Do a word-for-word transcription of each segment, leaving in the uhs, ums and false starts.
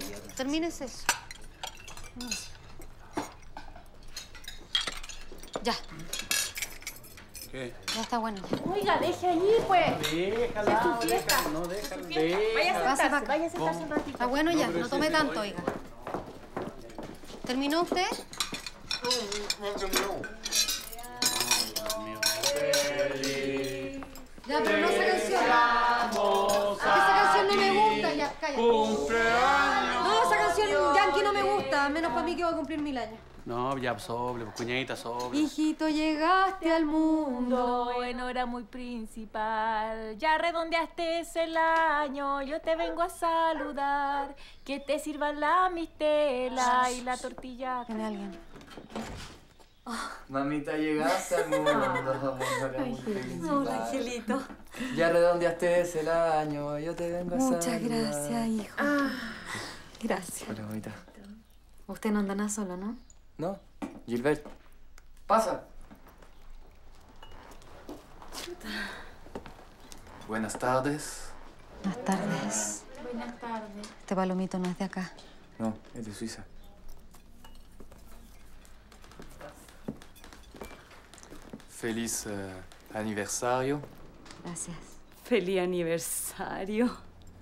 termines eso. Ya. ¿Qué? Ya está bueno. Oiga, deje allí, pues. Déjala, Es su fiesta. déjala, no, déjala, Vaya a déjala. sentarse, vaya a sentarse un ratito. Está bueno ya, no tome tanto, oiga. ¿Terminó usted? Ya, pero no esa canción. Esa canción no me gusta, ya, cállate. ¡Cumpleaños! No, esa canción yankee no me gusta, menos para mí que voy a cumplir mil años. No, ya sobre, pues, cuñadita, sobre. Hijito, llegaste al mundo. En hora muy principal, ya redondeaste el año, yo te vengo a saludar, que te sirvan la mistela y la tortilla. Tiene alguien. Mamita, llegaste al mundo, amor, Hola, Angelito. Ya redondeaste ese el año, yo te vengo a saludar. Muchas gracias, hijo. Gracias. Hola, mamita. Usted no anda nada solo, ¿no? ¿No? Gilbert. Pasa. Buenas tardes. Buenas tardes. Buenas tardes. Este palomito no es de acá. No, es de Suiza. Feliz eh, aniversario. Gracias. Feliz aniversario.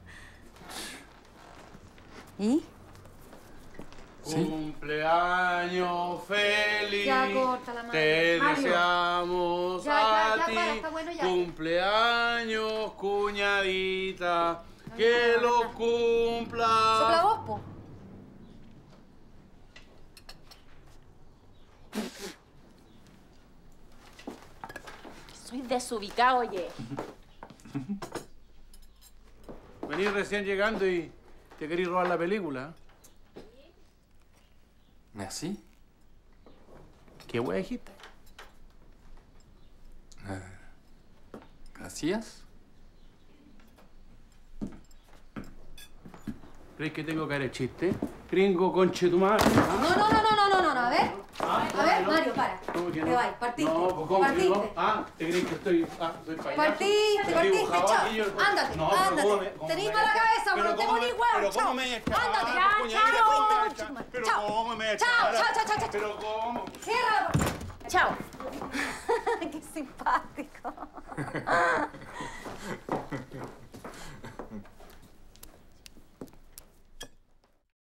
¿Y? ¿Sí? Cumpleaños feliz. Ya, corta la mano. Te Mario. deseamos Ya, ya, a ya, ti. para, está bueno ya. Cumpleaños, cuñadita. Que no, lo no. cumpla. Sopla vos, po. Soy desubicado, oye. Venís recién llegando y te querís robar la película. Merci. ¿Qué hueá dijiste? Eh, gracias. ¿Crees que tengo que hacer chiste? Gringo, conche tu madre. No, no, no, no, no, no, no, no, a ver. Ah, A ver, no. Mario, para. ¿Cómo que Te no? vas, partiste. No, pues, ¿cómo que Partiste. no? Ah, ¿te crees que estoy, ah, soy payaso? Partiste, Estoy partiste, dibujado chao. aquí, yo- Ándate, No, pero ándate. ¿cómo me- cómo Tenís me- mala cabeza, pero bro, te ¿cómo morís, me- huevo, pero chao. ¿cómo me echas? Ándate. Ah, Chao, puñeta, chao. ¿cómo me echas? Chao. Pero Chao. ¿cómo me echas? Chao, chao, chao, chao, chao. Pero ¿cómo? Cierra la puerta. Chao. Qué simpático.